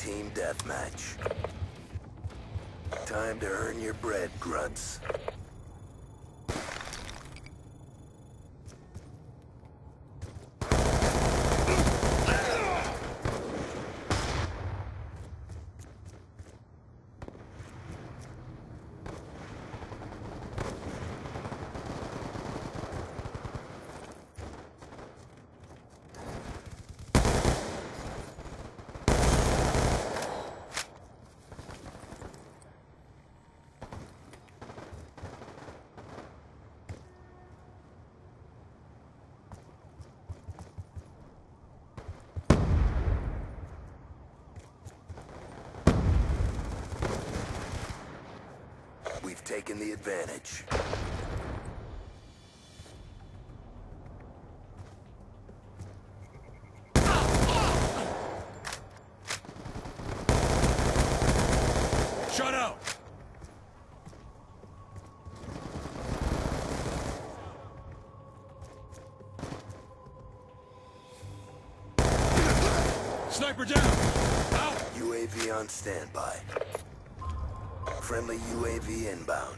Team deathmatch. Time to earn your bread, grunts. We've taken the advantage. Shut out! Sniper down! Out! UAV on standby. Friendly UAV inbound.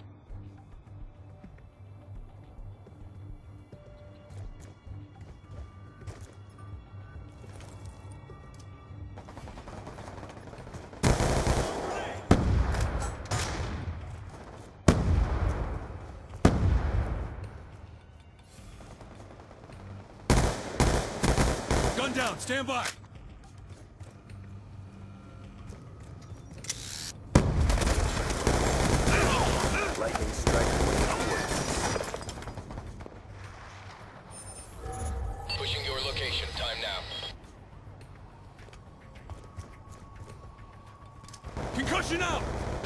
Gun down, stand by! Lightning strike waiting. Pushing your location. Time now. Concussion out!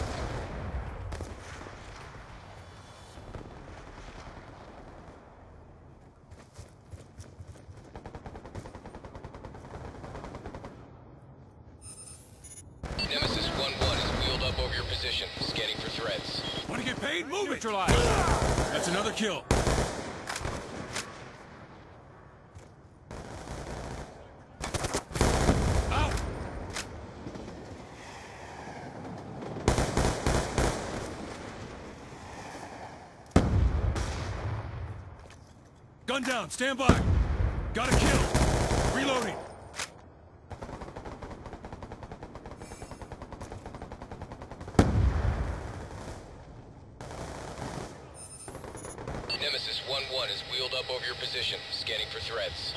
Nemesis 1-1 is wheeled up over your position, scanning for threats. Want to get paid? Move it! Neutralize! That's another kill. Out! Gun down, stand by! Got a kill! Reloading! Nemesis 1-1 is wheeled up over your position, scanning for threats.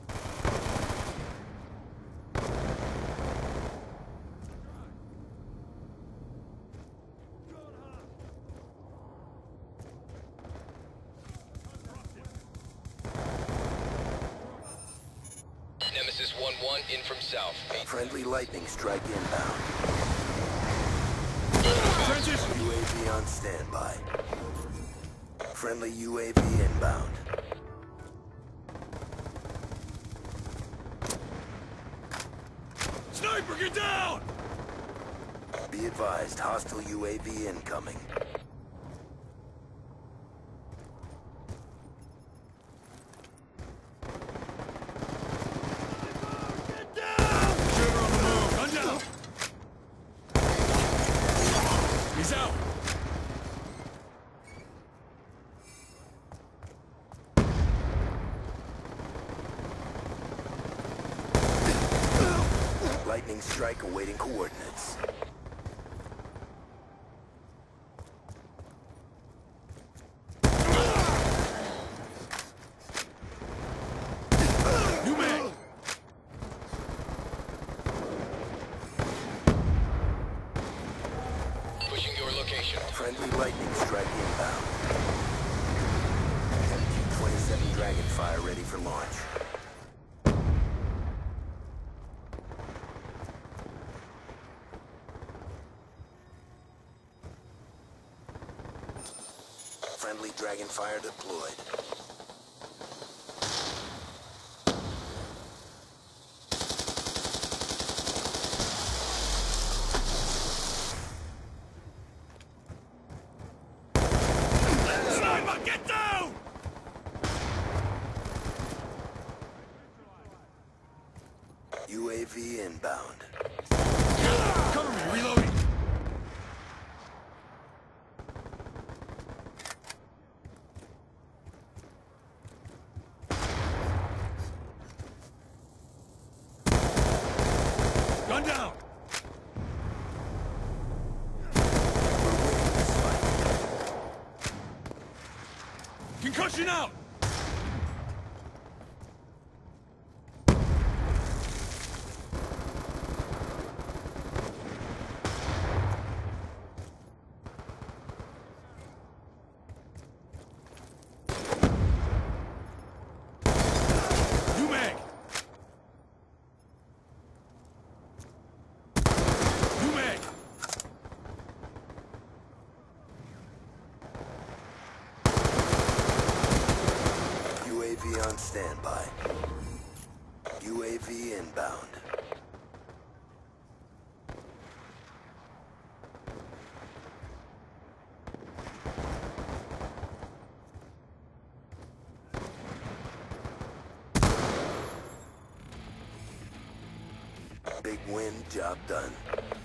Nemesis 1-1 in from south. Friendly lightning strike inbound. Trenches! UAV on standby. Friendly UAV inbound. Sniper, get down! Be advised, hostile UAV incoming. Shooter on the move! Gun down! He's out! Lightning strike awaiting coordinates. New man! Pushing your location. Friendly lightning strike inbound. MQ-27 Dragonfire ready for launch. Friendly Dragonfire deployed. Sniper, get down! UAV inbound. One down. We're winning this fight. Concussion out. New mag. New mag. UAV on standby. UAV inbound. Big win, job done.